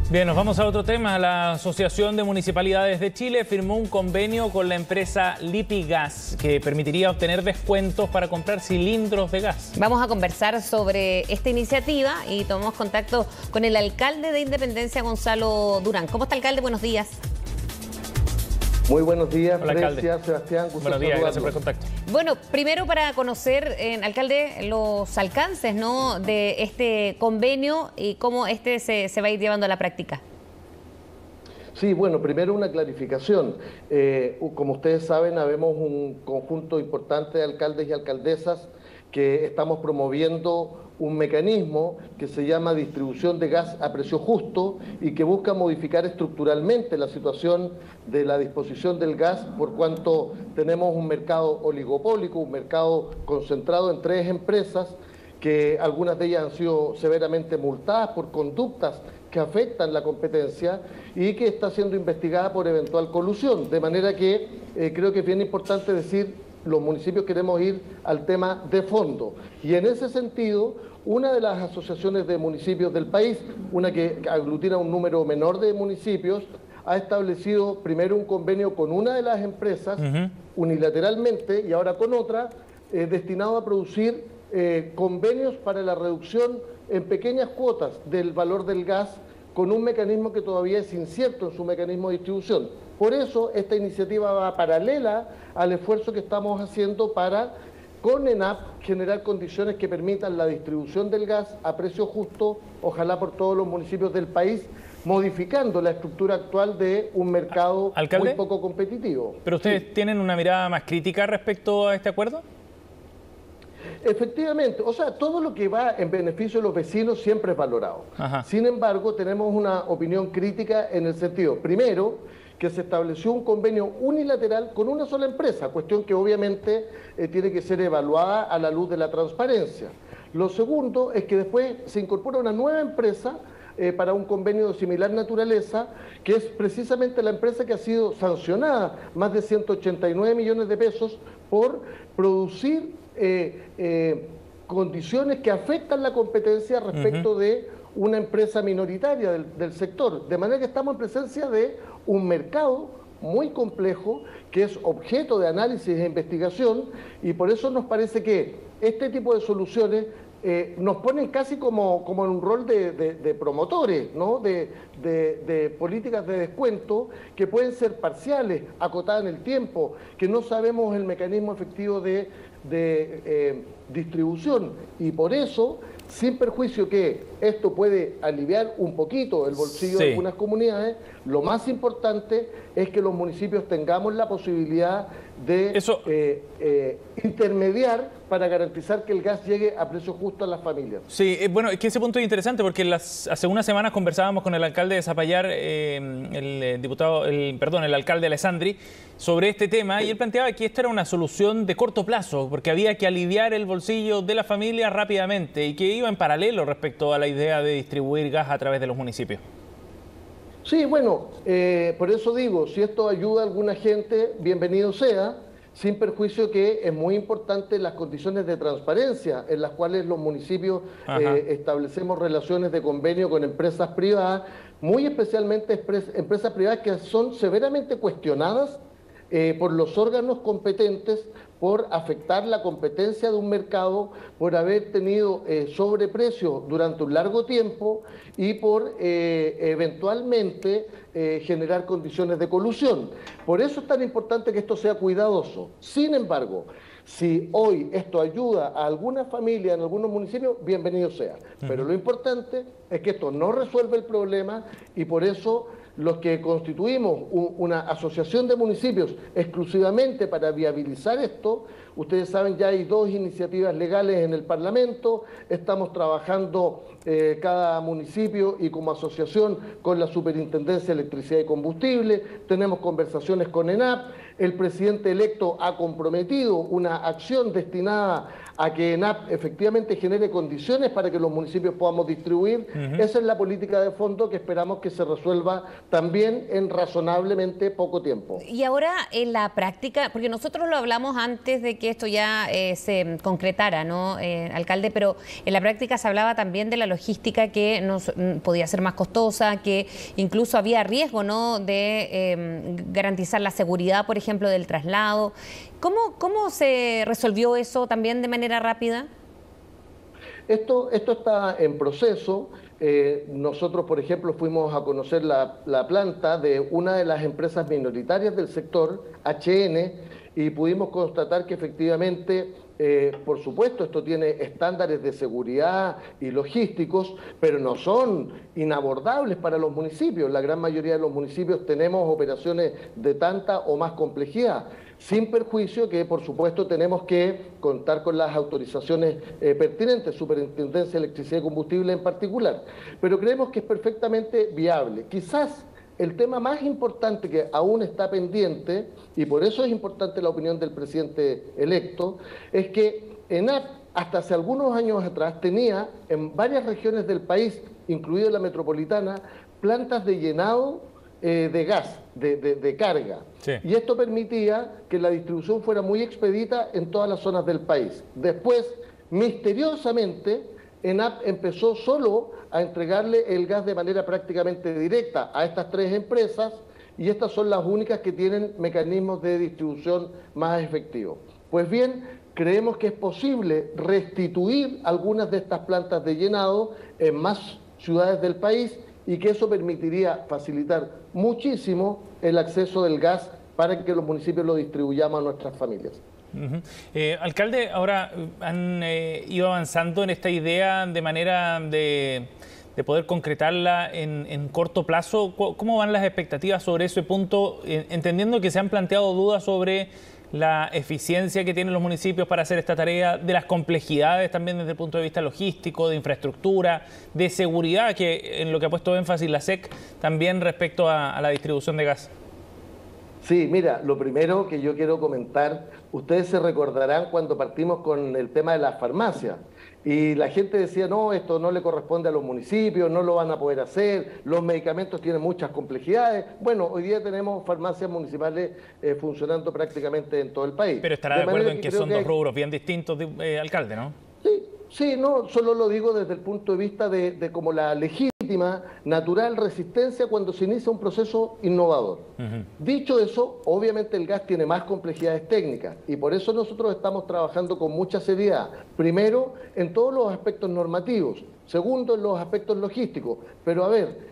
Bien, nos vamos a otro tema. La Asociación de Municipalidades de Chile firmó un convenio con la empresa Lipigas que permitiría obtener descuentos para comprar cilindros de gas. Vamos a conversar sobre esta iniciativa y tomamos contacto con el alcalde de Independencia, Gonzalo Durán. ¿Cómo está, alcalde? Buenos días. Muy buenos días, Hola, Frecia, Sebastián. Buenos días, gracias por el contacto. Bueno, primero para conocer, alcalde, los alcances, ¿no?, de este convenio y cómo se va a ir llevando a la práctica. Sí, bueno, primero una clarificación. Como ustedes saben, habemos un conjunto importante de alcaldes y alcaldesas que estamos promoviendo un mecanismo que se llama distribución de gas a precio justo y que busca modificar estructuralmente la situación de la disposición del gas, por cuanto tenemos un mercado oligopólico, un mercado concentrado en 3 empresas, que algunas de ellas han sido severamente multadas por conductas que afectan la competencia y que está siendo investigada por eventual colusión. De manera que creo que es bien importante decir, los municipios queremos ir al tema de fondo. Y en ese sentido, una de las asociaciones de municipios del país, una que aglutina un número menor de municipios, ha establecido primero un convenio con una de las empresas, unilateralmente, y ahora con otra, destinado a producir convenios para la reducción en pequeñas cuotas del valor del gas, con un mecanismo que todavía es incierto en su mecanismo de distribución. Por eso esta iniciativa va paralela al esfuerzo que estamos haciendo para, con ENAP, generar condiciones que permitan la distribución del gas a precio justo, ojalá por todos los municipios del país, modificando la estructura actual de un mercado muy poco competitivo. ¿Pero ustedes tienen una mirada más crítica respecto a este acuerdo? Efectivamente, o sea, todo lo que va en beneficio de los vecinos siempre es valorado. Sin embargo, tenemos una opinión crítica en el sentido, primero, que se estableció un convenio unilateral con una sola empresa, cuestión que obviamente tiene que ser evaluada a la luz de la transparencia. Lo segundo es que después se incorpora una nueva empresa para un convenio de similar naturaleza, que es precisamente la empresa que ha sido sancionada más de 189 millones de pesos por producir condiciones que afectan la competencia respecto de una empresa minoritaria del sector. De manera que estamos en presencia de un mercado muy complejo que es objeto de análisis e investigación, y por eso nos parece que este tipo de soluciones nos ponen casi como en un rol de promotores, ¿no?, de políticas de descuento que pueden ser parciales, acotadas en el tiempo, que no sabemos el mecanismo efectivo de distribución, y por eso, sin perjuicio que esto puede aliviar un poquito el bolsillo de algunas comunidades, lo más importante es que los municipios tengamos la posibilidad de intermediar para garantizar que el gas llegue a precio justo a las familias. Sí, bueno, es que ese punto es interesante porque hace unas semanas conversábamos con el alcalde de Zapallar, el alcalde Alessandri, sobre este tema, y él planteaba que esta era una solución de corto plazo, porque había que aliviar el bolsillo de la familia rápidamente y que iba en paralelo respecto a la idea de distribuir gas a través de los municipios. Sí, bueno, por eso digo, si esto ayuda a alguna gente, bienvenido sea, sin perjuicio que es muy importante las condiciones de transparencia en las cuales los municipios establecemos relaciones de convenio con empresas privadas, muy especialmente empresas privadas que son severamente cuestionadas por los órganos competentes por afectar la competencia de un mercado, por haber tenido sobreprecio durante un largo tiempo y por eventualmente generar condiciones de colusión. Por eso es tan importante que esto sea cuidadoso. Sin embargo, si hoy esto ayuda a alguna familia en algunos municipios, bienvenido sea. Pero lo importante es que esto no resuelve el problema, y por eso los que constituimos una asociación de municipios exclusivamente para viabilizar esto, ustedes saben, ya hay 2 iniciativas legales en el Parlamento, estamos trabajando cada municipio y como asociación con la Superintendencia de Electricidad y Combustible, tenemos conversaciones con ENAP, El presidente electo ha comprometido una acción destinada a que ENAP efectivamente genere condiciones para que los municipios podamos distribuir. Esa es la política de fondo que esperamos que se resuelva también en razonablemente poco tiempo. Y ahora en la práctica, porque nosotros lo hablamos antes de que esto ya se concretara, ¿no, alcalde? Pero en la práctica se hablaba también de la logística que podía ser más costosa, que incluso había riesgo, ¿no?, de garantizar la seguridad, por ejemplo, del traslado. ¿Cómo se resolvió eso también de manera rápida? Esto está en proceso. Nosotros, por ejemplo, fuimos a conocer la planta de una de las empresas minoritarias del sector, HN, y pudimos constatar que efectivamente, por supuesto, esto tiene estándares de seguridad y logísticos, pero no son inabordables para los municipios. La gran mayoría de los municipios tenemos operaciones de tanta o más complejidad, sin perjuicio que, por supuesto, tenemos que contar con las autorizaciones pertinentes, Superintendencia de Electricidad y Combustible en particular. Pero creemos que es perfectamente viable. Quizás el tema más importante que aún está pendiente, y por eso es importante la opinión del presidente electo, es que ENAP, hasta hace algunos años atrás, tenía en varias regiones del país, incluida la metropolitana, plantas de llenado de gas, de carga. Sí. Y esto permitía que la distribución fuera muy expedita en todas las zonas del país. Después, misteriosamente, ENAP empezó solo a entregarle el gas de manera prácticamente directa a estas tres empresas, y estas son las únicas que tienen mecanismos de distribución más efectivos. Pues bien, creemos que es posible restituir algunas de estas plantas de llenado en más ciudades del país, y que eso permitiría facilitar muchísimo el acceso del gas para que los municipios lo distribuyamos a nuestras familias. Alcalde, ahora han ido avanzando en esta idea de manera de poder concretarla en corto plazo. ¿Cómo van las expectativas sobre ese punto? Entendiendo que se han planteado dudas sobre la eficiencia que tienen los municipios para hacer esta tarea, de las complejidades también desde el punto de vista logístico, de infraestructura, de seguridad, que en lo que ha puesto énfasis la SEC también respecto a la distribución de gas. Sí, mira, lo primero que yo quiero comentar, ustedes se recordarán cuando partimos con el tema de las farmacias, y la gente decía, no, esto no le corresponde a los municipios, no lo van a poder hacer, los medicamentos tienen muchas complejidades. Bueno, hoy día tenemos farmacias municipales funcionando prácticamente en todo el país. Pero estará de acuerdo en que son dos rubros bien distintos, alcalde, ¿no? Sí, no, solo lo digo desde el punto de vista de como la legítima, natural resistencia cuando se inicia un proceso innovador. Dicho eso, obviamente el gas tiene más complejidades técnicas, y por eso nosotros estamos trabajando con mucha seriedad. Primero, en todos los aspectos normativos. Segundo, en los aspectos logísticos. Pero a ver,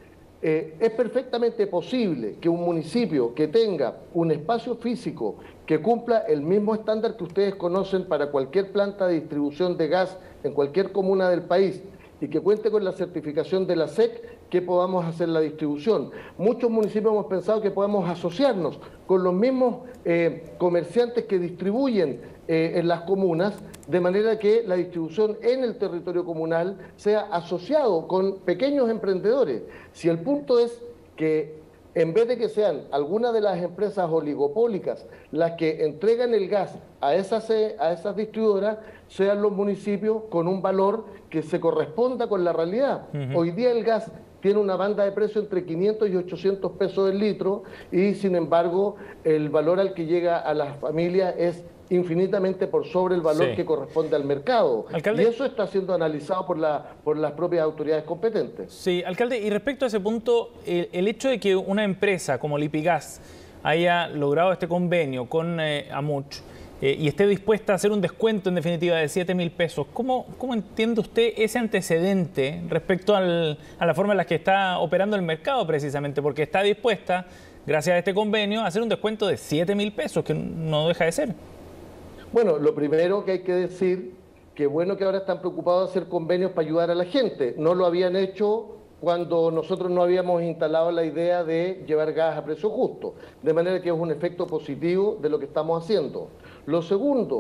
es perfectamente posible que un municipio que tenga un espacio físico que cumpla el mismo estándar que ustedes conocen para cualquier planta de distribución de gas en cualquier comuna del país, y que cuente con la certificación de la SEC, que podamos hacer la distribución. Muchos municipios hemos pensado que podemos asociarnos con los mismos comerciantes que distribuyen en las comunas, de manera que la distribución en el territorio comunal sea asociado con pequeños emprendedores. Si el punto es que en vez de que sean algunas de las empresas oligopólicas las que entregan el gas a esas distribuidoras, sean los municipios con un valor que se corresponda con la realidad. Hoy día el gas tiene una banda de precio entre 500 y 800 pesos el litro, y sin embargo el valor al que llega a las familias es infinitamente por sobre el valor que corresponde al mercado. Alcalde, y eso está siendo analizado por las propias autoridades competentes. Sí, alcalde, y respecto a ese punto, el hecho de que una empresa como Lipigas haya logrado este convenio con Amuch y esté dispuesta a hacer un descuento en definitiva de 7.000 pesos, ¿cómo entiende usted ese antecedente respecto a la forma en la que está operando el mercado precisamente? Porque está dispuesta, gracias a este convenio, a hacer un descuento de 7.000 pesos, que no deja de ser. Bueno, lo primero que hay que decir, que bueno que ahora están preocupados de hacer convenios para ayudar a la gente. No lo habían hecho cuando nosotros no habíamos instalado la idea de llevar gas a precio justo. De manera que es un efecto positivo de lo que estamos haciendo. Lo segundo,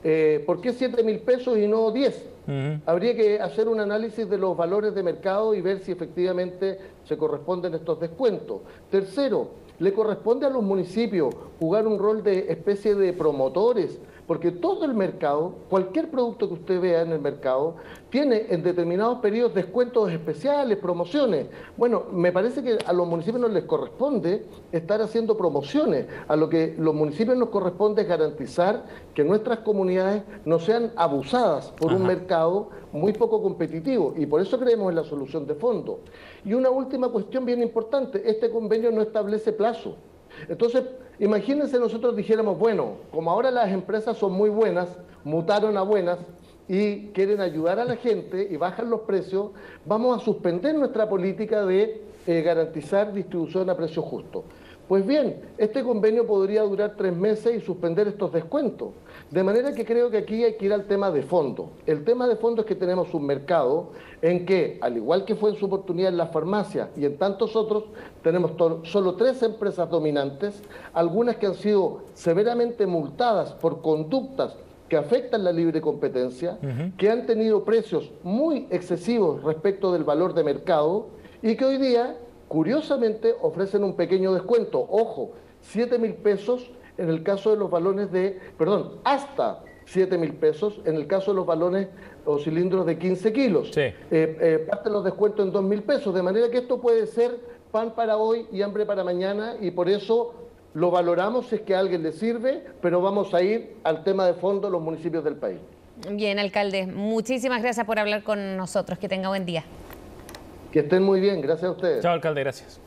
¿por qué 7.000 pesos y no 10? Habría que hacer un análisis de los valores de mercado y ver si efectivamente se corresponden estos descuentos. Tercero, le corresponde a los municipios jugar un rol de especie de promotores, porque todo el mercado, cualquier producto que usted vea en el mercado, tiene en determinados periodos descuentos especiales, promociones. Bueno, me parece que a los municipios no les corresponde estar haciendo promociones. A lo que los municipios nos corresponde es garantizar que nuestras comunidades no sean abusadas por un mercado muy poco competitivo, y por eso creemos en la solución de fondo. Y una última cuestión bien importante, este convenio no establece plazo. Entonces, imagínense nosotros dijéramos, bueno, como ahora las empresas son muy buenas, mutaron a buenas y quieren ayudar a la gente y bajan los precios, vamos a suspender nuestra política de garantizar distribución a precio justo. Pues bien, este convenio podría durar 3 meses y suspender estos descuentos. De manera que creo que aquí hay que ir al tema de fondo. El tema de fondo es que tenemos un mercado en que, al igual que fue en su oportunidad en las farmacias y en tantos otros, tenemos solo 3 empresas dominantes, algunas que han sido severamente multadas por conductas que afectan la libre competencia, que han tenido precios muy excesivos respecto del valor de mercado y que hoy día, curiosamente, ofrecen un pequeño descuento. Ojo, 7.000 pesos en el caso de los balones hasta 7.000 pesos en el caso de los balones o cilindros de 15 kilos. Sí. Parte los descuentos en 2.000 pesos, de manera que esto puede ser pan para hoy y hambre para mañana, y por eso lo valoramos si es que a alguien le sirve, pero vamos a ir al tema de fondo de los municipios del país. Bien, alcalde, muchísimas gracias por hablar con nosotros. Que tenga buen día. Que estén muy bien, gracias a ustedes. Chao, alcalde, gracias.